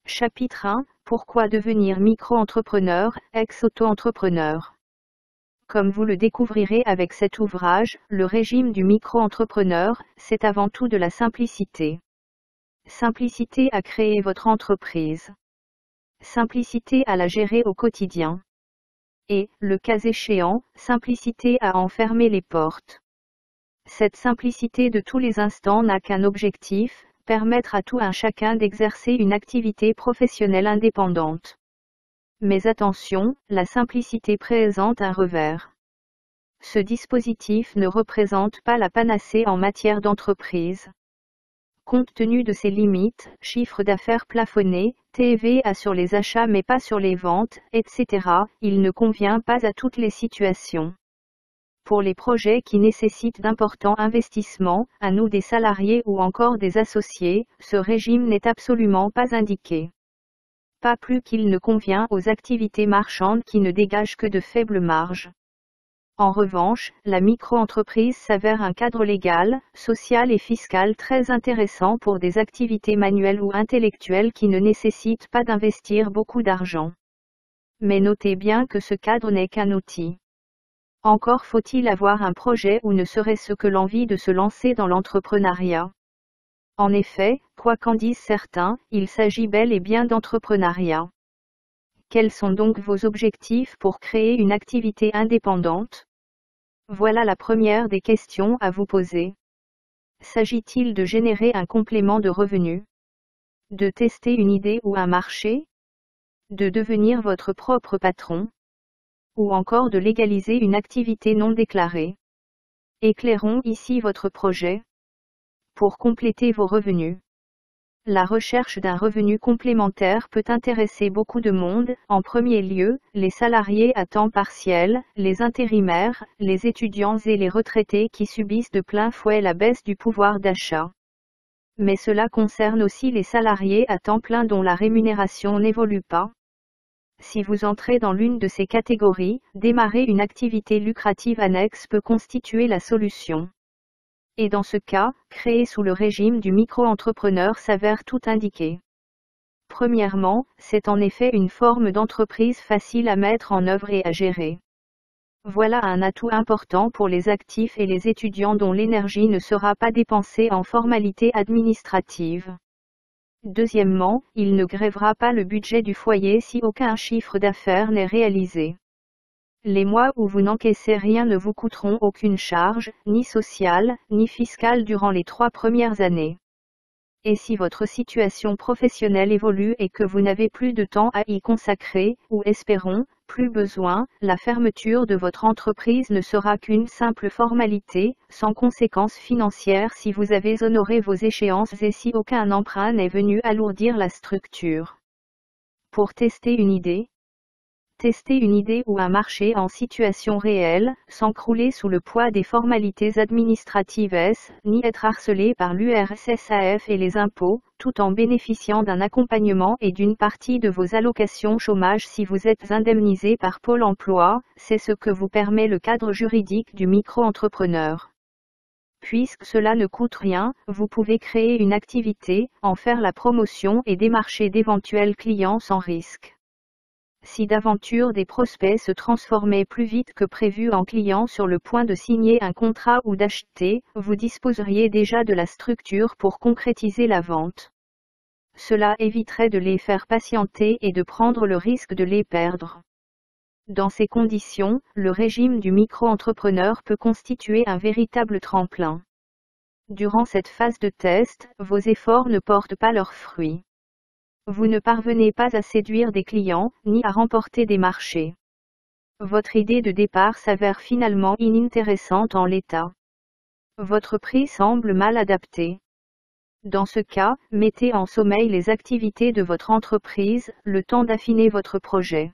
Chapitre 1. Pourquoi devenir micro-entrepreneur, ex-auto-entrepreneur? Comme vous le découvrirez avec cet ouvrage, le régime du micro-entrepreneur, c'est avant tout de la simplicité. Simplicité à créer votre entreprise. Simplicité à la gérer au quotidien. Et, le cas échéant, simplicité à en fermer les portes. Cette simplicité de tous les instants n'a qu'un objectif, permettre à tout un chacun d'exercer une activité professionnelle indépendante. Mais attention, la simplicité présente un revers. Ce dispositif ne représente pas la panacée en matière d'entreprise. Compte tenu de ses limites, chiffre d'affaires plafonné, TVA sur les achats mais pas sur les ventes, etc., il ne convient pas à toutes les situations. Pour les projets qui nécessitent d'importants investissements, à nous des salariés ou encore des associés, ce régime n'est absolument pas indiqué. Pas plus qu'il ne convient aux activités marchandes qui ne dégagent que de faibles marges. En revanche, la micro-entreprise s'avère un cadre légal, social et fiscal très intéressant pour des activités manuelles ou intellectuelles qui ne nécessitent pas d'investir beaucoup d'argent. Mais notez bien que ce cadre n'est qu'un outil. Encore faut-il avoir un projet ou ne serait-ce que l'envie de se lancer dans l'entrepreneuriat. En effet, quoi qu'en disent certains, il s'agit bel et bien d'entrepreneuriat. Quels sont donc vos objectifs pour créer une activité indépendante? Voilà la première des questions à vous poser. S'agit-il de générer un complément de revenus? De tester une idée ou un marché? De devenir votre propre patron? Ou encore de légaliser une activité non déclarée? Éclairons ici votre projet. Pour compléter vos revenus. La recherche d'un revenu complémentaire peut intéresser beaucoup de monde, en premier lieu, les salariés à temps partiel, les intérimaires, les étudiants et les retraités qui subissent de plein fouet la baisse du pouvoir d'achat. Mais cela concerne aussi les salariés à temps plein dont la rémunération n'évolue pas. Si vous entrez dans l'une de ces catégories, démarrer une activité lucrative annexe peut constituer la solution. Et dans ce cas, créer sous le régime du micro-entrepreneur s'avère tout indiqué. Premièrement, c'est en effet une forme d'entreprise facile à mettre en œuvre et à gérer. Voilà un atout important pour les actifs et les étudiants dont l'énergie ne sera pas dépensée en formalités administratives. Deuxièmement, il ne grèvera pas le budget du foyer si aucun chiffre d'affaires n'est réalisé. Les mois où vous n'encaissez rien ne vous coûteront aucune charge, ni sociale, ni fiscale durant les 3 premières années. Et si votre situation professionnelle évolue et que vous n'avez plus de temps à y consacrer, ou espérons, plus besoin, la fermeture de votre entreprise ne sera qu'une simple formalité, sans conséquences financières si vous avez honoré vos échéances et si aucun emprunt n'est venu alourdir la structure. Pour tester une idée. Tester une idée ou un marché en situation réelle, sans crouler sous le poids des formalités administratives, ni être harcelé par l'URSSAF et les impôts, tout en bénéficiant d'un accompagnement et d'une partie de vos allocations chômage si vous êtes indemnisé par Pôle emploi, c'est ce que vous permet le cadre juridique du micro-entrepreneur. Puisque cela ne coûte rien, vous pouvez créer une activité, en faire la promotion et démarcher d'éventuels clients sans risque. Si d'aventure des prospects se transformaient plus vite que prévu en clients sur le point de signer un contrat ou d'acheter, vous disposeriez déjà de la structure pour concrétiser la vente. Cela éviterait de les faire patienter et de prendre le risque de les perdre. Dans ces conditions, le régime du micro-entrepreneur peut constituer un véritable tremplin. Durant cette phase de test, vos efforts ne portent pas leurs fruits. Vous ne parvenez pas à séduire des clients, ni à remporter des marchés. Votre idée de départ s'avère finalement inintéressante en l'état. Votre prix semble mal adapté. Dans ce cas, mettez en sommeil les activités de votre entreprise, le temps d'affiner votre projet.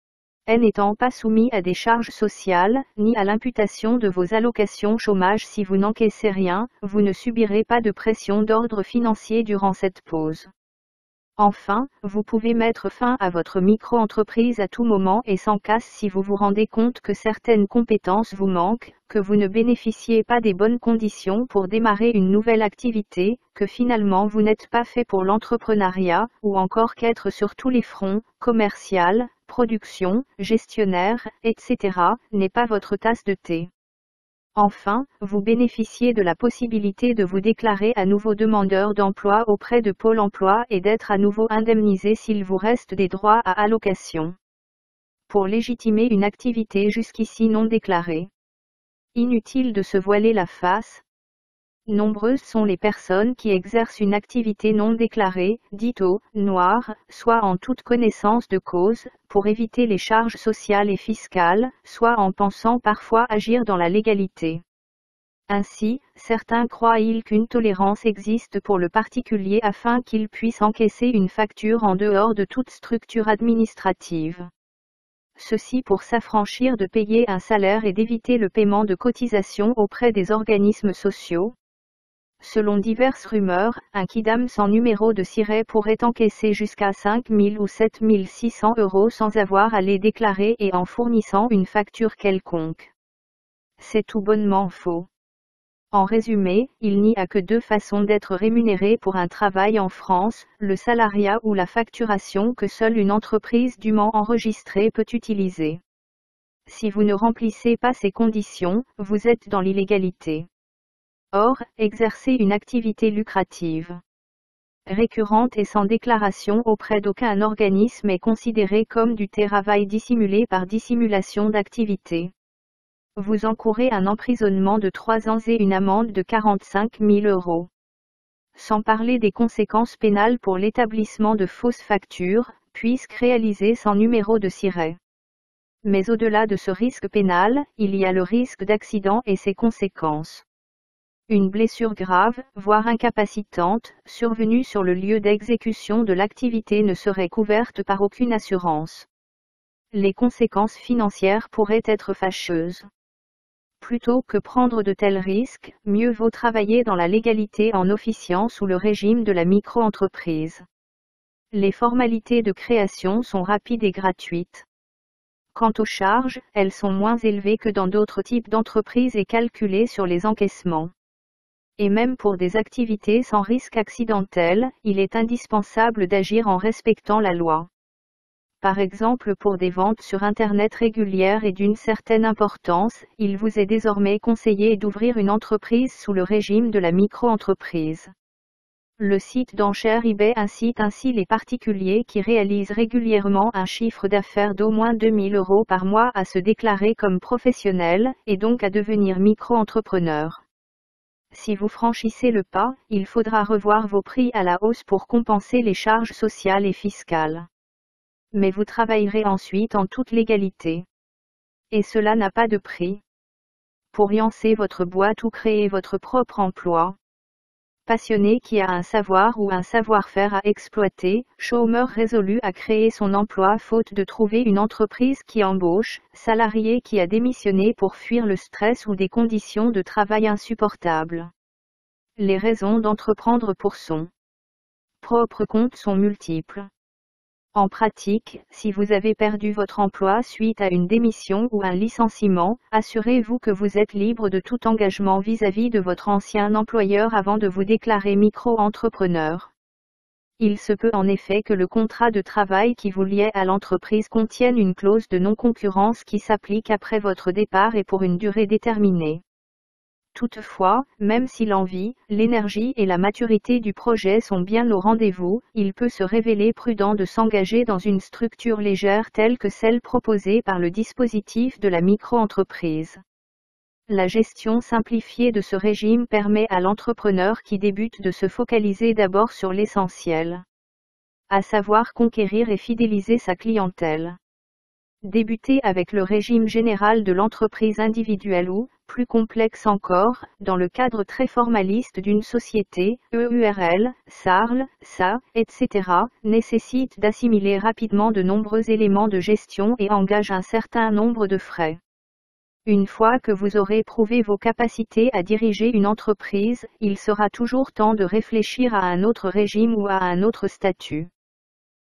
N'étant pas soumis à des charges sociales, ni à l'imputation de vos allocations chômage si vous n'encaissez rien, vous ne subirez pas de pression d'ordre financier durant cette pause. Enfin, vous pouvez mettre fin à votre micro-entreprise à tout moment et sans casse si vous vous rendez compte que certaines compétences vous manquent, que vous ne bénéficiez pas des bonnes conditions pour démarrer une nouvelle activité, que finalement vous n'êtes pas fait pour l'entrepreneuriat, ou encore qu'être sur tous les fronts, commercial, production, gestionnaire, etc., n'est pas votre tasse de thé. Enfin, vous bénéficiez de la possibilité de vous déclarer à nouveau demandeur d'emploi auprès de Pôle emploi et d'être à nouveau indemnisé s'il vous reste des droits à allocation. Pour légitimer une activité jusqu'ici non déclarée. Inutile de se voiler la face. Nombreuses sont les personnes qui exercent une activité non déclarée, dite au noir, soit en toute connaissance de cause, pour éviter les charges sociales et fiscales, soit en pensant parfois agir dans la légalité. Ainsi, certains croient qu'une tolérance existe pour le particulier afin qu'il puisse encaisser une facture en dehors de toute structure administrative. Ceci pour s'affranchir de payer un salaire et d'éviter le paiement de cotisations auprès des organismes sociaux. Selon diverses rumeurs, un kidam sans numéro de siret pourrait encaisser jusqu'à 5 000 ou 7 600 € sans avoir à les déclarer et en fournissant une facture quelconque. C'est tout bonnement faux. En résumé, il n'y a que deux façons d'être rémunéré pour un travail en France, le salariat ou la facturation que seule une entreprise dûment enregistrée peut utiliser. Si vous ne remplissez pas ces conditions, vous êtes dans l'illégalité. Or, exercer une activité lucrative, récurrente et sans déclaration auprès d'aucun organisme est considéré comme du travail dissimulé par dissimulation d'activité. Vous encourez un emprisonnement de 3 ans et une amende de 45 000 €. Sans parler des conséquences pénales pour l'établissement de fausses factures, puisque réalisées sans numéro de siret. Mais au-delà de ce risque pénal, il y a le risque d'accident et ses conséquences. Une blessure grave, voire incapacitante, survenue sur le lieu d'exécution de l'activité ne serait couverte par aucune assurance. Les conséquences financières pourraient être fâcheuses. Plutôt que prendre de tels risques, mieux vaut travailler dans la légalité en officiant sous le régime de la micro-entreprise. Les formalités de création sont rapides et gratuites. Quant aux charges, elles sont moins élevées que dans d'autres types d'entreprises et calculées sur les encaissements. Et même pour des activités sans risque accidentel, il est indispensable d'agir en respectant la loi. Par exemple pour des ventes sur Internet régulières et d'une certaine importance, il vous est désormais conseillé d'ouvrir une entreprise sous le régime de la micro-entreprise. Le site d'enchères eBay incite ainsi les particuliers qui réalisent régulièrement un chiffre d'affaires d'au moins 2 000 € par mois à se déclarer comme professionnels, et donc à devenir micro-entrepreneurs. Si vous franchissez le pas, il faudra revoir vos prix à la hausse pour compenser les charges sociales et fiscales. Mais vous travaillerez ensuite en toute légalité. Et cela n'a pas de prix. Pour lancer votre boîte ou créer votre propre emploi. Passionné qui a un savoir ou un savoir-faire à exploiter, chômeur résolu à créer son emploi faute de trouver une entreprise qui embauche, salarié qui a démissionné pour fuir le stress ou des conditions de travail insupportables. Les raisons d'entreprendre pour son propre compte sont multiples. En pratique, si vous avez perdu votre emploi suite à une démission ou un licenciement, assurez-vous que vous êtes libre de tout engagement vis-à-vis de votre ancien employeur avant de vous déclarer micro-entrepreneur. Il se peut en effet que le contrat de travail qui vous liait à l'entreprise contienne une clause de non-concurrence qui s'applique après votre départ et pour une durée déterminée. Toutefois, même si l'envie, l'énergie et la maturité du projet sont bien au rendez-vous, il peut se révéler prudent de s'engager dans une structure légère telle que celle proposée par le dispositif de la micro-entreprise. La gestion simplifiée de ce régime permet à l'entrepreneur qui débute de se focaliser d'abord sur l'essentiel, à savoir conquérir et fidéliser sa clientèle. Débuter avec le régime général de l'entreprise individuelle ou, plus complexe encore, dans le cadre très formaliste d'une société, EURL, SARL, SA, etc., nécessite d'assimiler rapidement de nombreux éléments de gestion et engage un certain nombre de frais. Une fois que vous aurez prouvé vos capacités à diriger une entreprise, il sera toujours temps de réfléchir à un autre régime ou à un autre statut.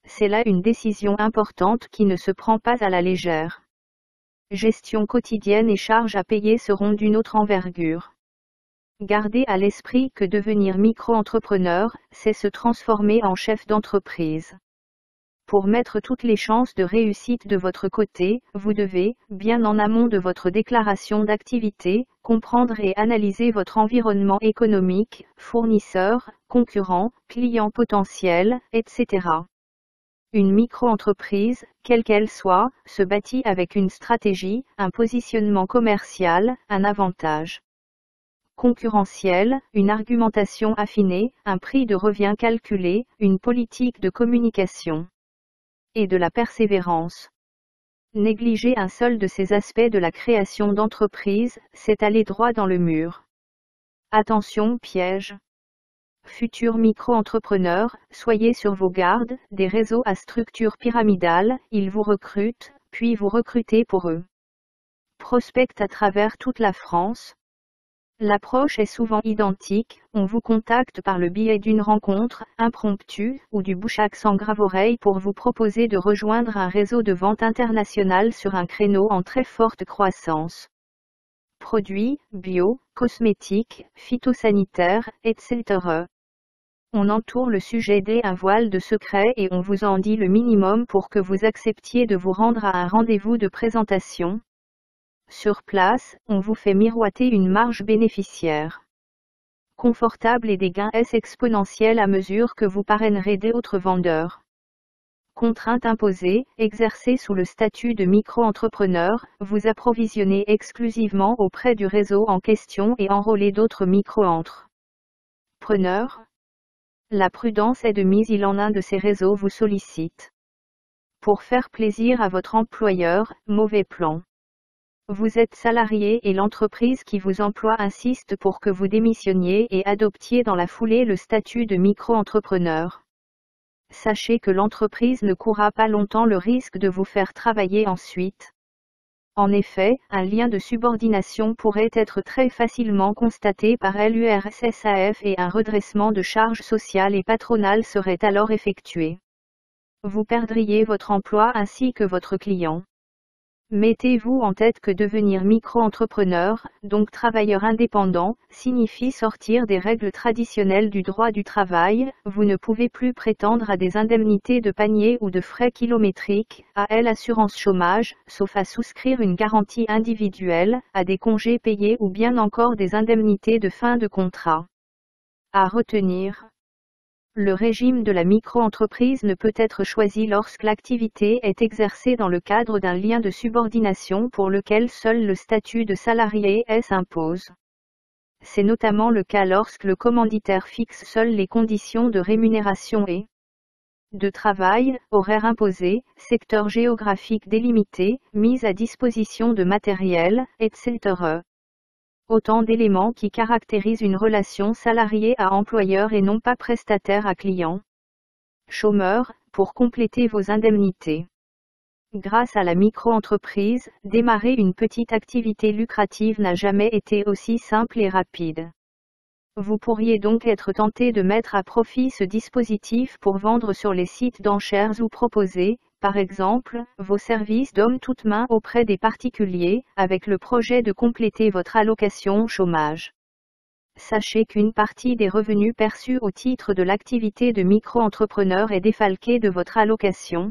C'est là une décision importante qui ne se prend pas à la légère. Gestion quotidienne et charges à payer seront d'une autre envergure. Gardez à l'esprit que devenir micro-entrepreneur, c'est se transformer en chef d'entreprise. Pour mettre toutes les chances de réussite de votre côté, vous devez, bien en amont de votre déclaration d'activité, comprendre et analyser votre environnement économique, fournisseurs, concurrents, clients potentiels, etc. Une micro-entreprise, quelle qu'elle soit, se bâtit avec une stratégie, un positionnement commercial, un avantage concurrentiel, une argumentation affinée, un prix de revient calculé, une politique de communication et de la persévérance. Négliger un seul de ces aspects de la création d'entreprise, c'est aller droit dans le mur. Attention piège. Futurs micro-entrepreneurs, soyez sur vos gardes, des réseaux à structure pyramidale, ils vous recrutent, puis vous recrutez pour eux. Prospectent à travers toute la France. L'approche est souvent identique, on vous contacte par le biais d'une rencontre, impromptue, ou du bouche-à-accent grave-oreille pour vous proposer de rejoindre un réseau de vente internationale sur un créneau en très forte croissance. Produits, bio, cosmétiques, phytosanitaires, etc. On entoure le sujet d'un voile de secret et on vous en dit le minimum pour que vous acceptiez de vous rendre à un rendez-vous de présentation. Sur place, on vous fait miroiter une marge bénéficiaire confortable et des gains exponentiels à mesure que vous parrainerez d'autres vendeurs. Contrainte imposée, exercée sous le statut de micro-entrepreneur, vous approvisionnez exclusivement auprès du réseau en question et enrôlez d'autres micro-entrepreneurs. La prudence est de mise, il en un de ces réseaux vous sollicite. Pour faire plaisir à votre employeur, mauvais plan. Vous êtes salarié et l'entreprise qui vous emploie insiste pour que vous démissionniez et adoptiez dans la foulée le statut de micro-entrepreneur. Sachez que l'entreprise ne courra pas longtemps le risque de vous faire travailler ensuite. En effet, un lien de subordination pourrait être très facilement constaté par l'URSSAF et un redressement de charges sociales et patronales serait alors effectué. Vous perdriez votre emploi ainsi que votre client. Mettez-vous en tête que devenir micro-entrepreneur, donc travailleur indépendant, signifie sortir des règles traditionnelles du droit du travail, vous ne pouvez plus prétendre à des indemnités de panier ou de frais kilométriques, à l'assurance chômage, sauf à souscrire une garantie individuelle, à des congés payés ou bien encore des indemnités de fin de contrat. À retenir. Le régime de la micro-entreprise ne peut être choisi lorsque l'activité est exercée dans le cadre d'un lien de subordination pour lequel seul le statut de salarié s'impose. C'est notamment le cas lorsque le commanditaire fixe seul les conditions de rémunération et de travail, horaires imposés, secteur géographique délimité, mise à disposition de matériel, etc. Autant d'éléments qui caractérisent une relation salarié à employeur et non pas prestataire à client. Chômeur, pour compléter vos indemnités. Grâce à la micro-entreprise, démarrer une petite activité lucrative n'a jamais été aussi simple et rapide. Vous pourriez donc être tenté de mettre à profit ce dispositif pour vendre sur les sites d'enchères ou proposer, par exemple, vos services d'homme toute main auprès des particuliers, avec le projet de compléter votre allocation chômage. Sachez qu'une partie des revenus perçus au titre de l'activité de micro-entrepreneur est défalquée de votre allocation.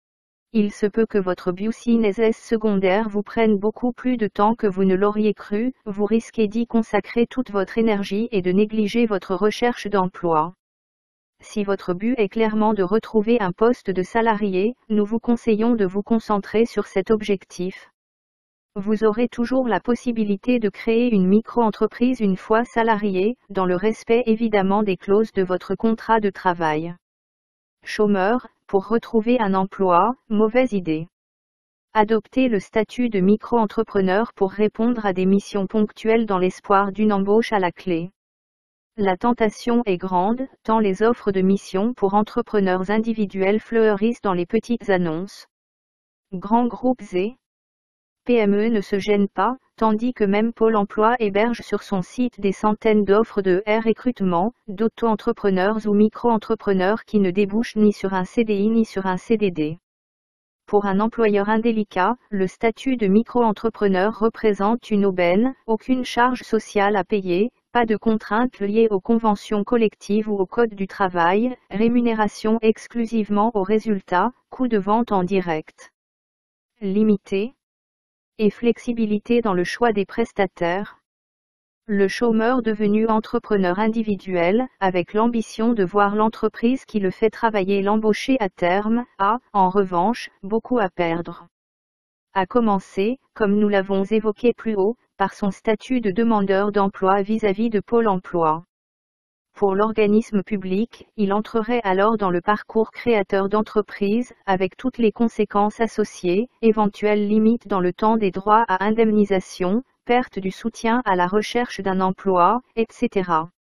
Il se peut que votre business secondaire vous prenne beaucoup plus de temps que vous ne l'auriez cru, vous risquez d'y consacrer toute votre énergie et de négliger votre recherche d'emploi. Si votre but est clairement de retrouver un poste de salarié, nous vous conseillons de vous concentrer sur cet objectif. Vous aurez toujours la possibilité de créer une micro-entreprise une fois salarié, dans le respect évidemment des clauses de votre contrat de travail. Chômeur, pour retrouver un emploi, mauvaise idée. Adoptez le statut de micro-entrepreneur pour répondre à des missions ponctuelles dans l'espoir d'une embauche à la clé. La tentation est grande, tant les offres de missions pour entrepreneurs individuels fleurissent dans les petites annonces. Grands groupes et PME ne se gênent pas, tandis que même Pôle emploi héberge sur son site des centaines d'offres de recrutement, d'auto-entrepreneurs ou micro-entrepreneurs qui ne débouchent ni sur un CDI ni sur un CDD. Pour un employeur indélicat, le statut de micro-entrepreneur représente une aubaine, aucune charge sociale à payer, pas de contraintes liées aux conventions collectives ou au code du travail, rémunération exclusivement aux résultats, coût de vente en direct limité, et flexibilité dans le choix des prestataires. Le chômeur devenu entrepreneur individuel, avec l'ambition de voir l'entreprise qui le fait travailler l'embaucher à terme, a, en revanche, beaucoup à perdre. À commencer, comme nous l'avons évoqué plus haut, par son statut de demandeur d'emploi vis-à-vis de Pôle emploi. Pour l'organisme public, il entrerait alors dans le parcours créateur d'entreprise, avec toutes les conséquences associées, éventuelles limites dans le temps des droits à indemnisation, perte du soutien à la recherche d'un emploi, etc.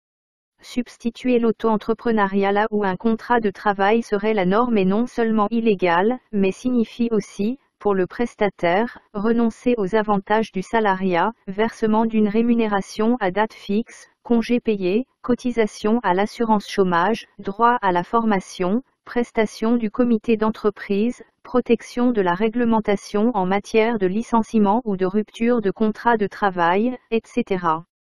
Substituer l'auto-entrepreneuriat là où un contrat de travail serait la norme est non seulement illégal, mais signifie aussi, pour le prestataire, renoncer aux avantages du salariat, versement d'une rémunération à date fixe, congés payés, cotisation à l'assurance chômage, droit à la formation, prestation du comité d'entreprise, protection de la réglementation en matière de licenciement ou de rupture de contrat de travail, etc.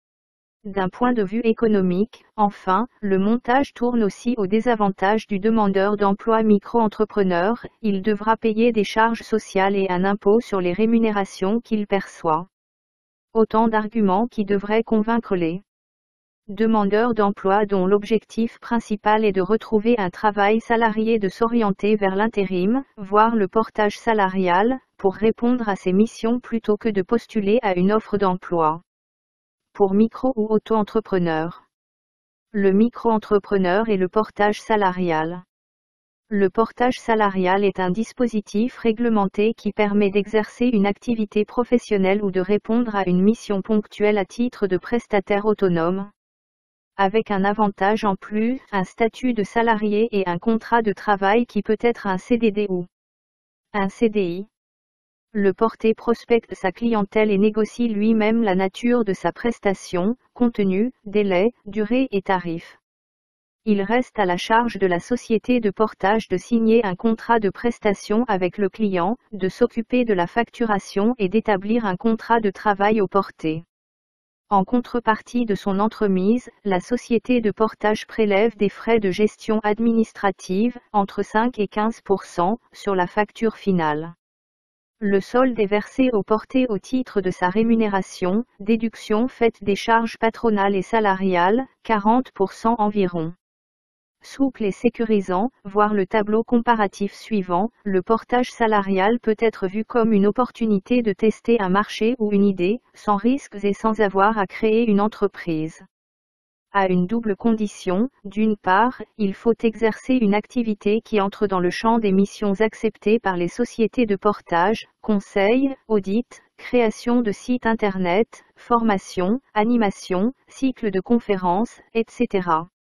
D'un point de vue économique, enfin, le montage tourne aussi au désavantage du demandeur d'emploi micro-entrepreneur, il devra payer des charges sociales et un impôt sur les rémunérations qu'il perçoit. Autant d'arguments qui devraient convaincre les demandeurs d'emploi dont l'objectif principal est de retrouver un travail salarié de s'orienter vers l'intérim, voire le portage salarial, pour répondre à ces missions plutôt que de postuler à une offre d'emploi. Pour micro ou auto-entrepreneur. Le micro-entrepreneur et le portage salarial. Le portage salarial est un dispositif réglementé qui permet d'exercer une activité professionnelle ou de répondre à une mission ponctuelle à titre de prestataire autonome. Avec un avantage en plus, un statut de salarié et un contrat de travail qui peut être un CDD ou un CDI. Le porté prospecte sa clientèle et négocie lui-même la nature de sa prestation, contenu, délai, durée et tarif. Il reste à la charge de la société de portage de signer un contrat de prestation avec le client, de s'occuper de la facturation et d'établir un contrat de travail au porté. En contrepartie de son entremise, la société de portage prélève des frais de gestion administrative, entre 5 et 15%, sur la facture finale. Le solde est versé au porté au titre de sa rémunération, déduction faite des charges patronales et salariales, 40% environ. Souple et sécurisant, voir le tableau comparatif suivant, le portage salarial peut être vu comme une opportunité de tester un marché ou une idée, sans risques et sans avoir à créer une entreprise. À une double condition, d'une part, il faut exercer une activité qui entre dans le champ des missions acceptées par les sociétés de portage, conseil, audit, création de sites internet, formation, animation, cycle de conférences, etc.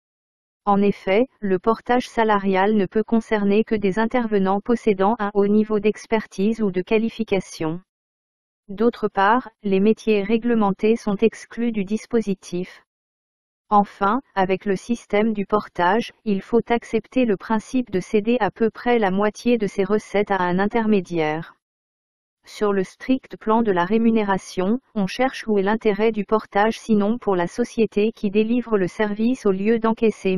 En effet, le portage salarial ne peut concerner que des intervenants possédant un haut niveau d'expertise ou de qualification. D'autre part, les métiers réglementés sont exclus du dispositif. Enfin, avec le système du portage, il faut accepter le principe de céder à peu près la moitié de ses recettes à un intermédiaire. Sur le strict plan de la rémunération, on cherche où est l'intérêt du portage sinon pour la société qui délivre le service au lieu d'encaisser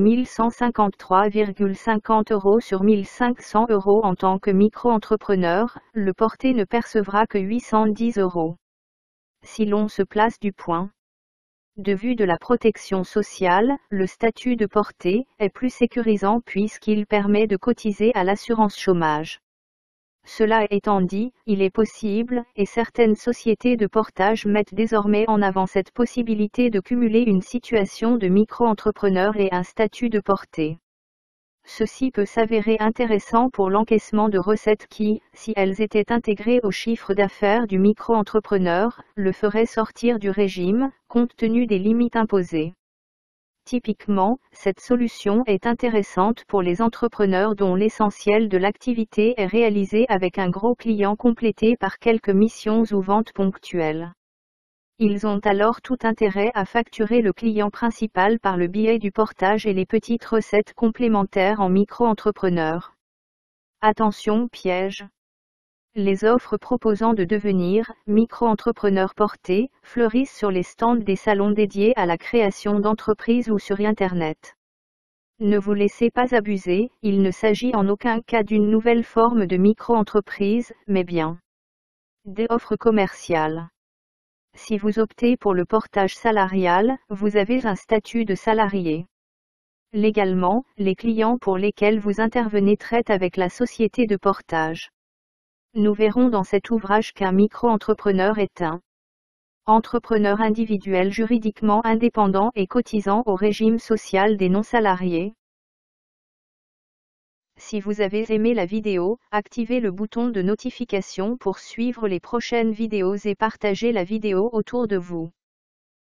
1153,50 € sur 1500 € en tant que micro-entrepreneur, le porté ne percevra que 810 €. Si l'on se place du point de vue de la protection sociale, le statut de porté est plus sécurisant puisqu'il permet de cotiser à l'assurance chômage. Cela étant dit, il est possible, et certaines sociétés de portage mettent désormais en avant cette possibilité de cumuler une situation de micro-entrepreneur et un statut de porté. Ceci peut s'avérer intéressant pour l'encaissement de recettes qui, si elles étaient intégrées au chiffre d'affaires du micro-entrepreneur, le feraient sortir du régime, compte tenu des limites imposées. Typiquement, cette solution est intéressante pour les entrepreneurs dont l'essentiel de l'activité est réalisé avec un gros client complété par quelques missions ou ventes ponctuelles. Ils ont alors tout intérêt à facturer le client principal par le biais du portage et les petites recettes complémentaires en micro-entrepreneur. Attention piège. Les offres proposant de devenir micro-entrepreneur porté fleurissent sur les stands des salons dédiés à la création d'entreprises ou sur Internet. Ne vous laissez pas abuser, il ne s'agit en aucun cas d'une nouvelle forme de micro-entreprise, mais bien des offres commerciales. Si vous optez pour le portage salarial, vous avez un statut de salarié. Légalement, les clients pour lesquels vous intervenez traitent avec la société de portage. Nous verrons dans cet ouvrage qu'un micro-entrepreneur est un entrepreneur individuel juridiquement indépendant et cotisant au régime social des non-salariés. Si vous avez aimé la vidéo, activez le bouton de notification pour suivre les prochaines vidéos et partagez la vidéo autour de vous.